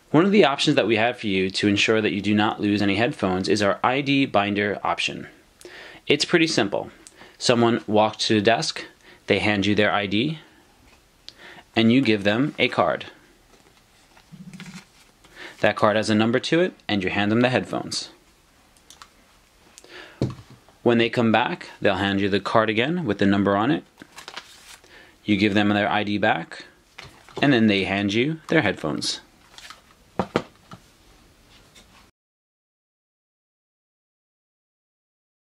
One of the options that we have for you to ensure that you do not lose any headphones is our ID binder option. It's pretty simple. Someone walks to the desk, they hand you their ID, and you give them a card. That card has a number to it, and you hand them the headphones. When they come back, they'll hand you the card again with the number on it. You give them their ID back, and then they hand you their headphones.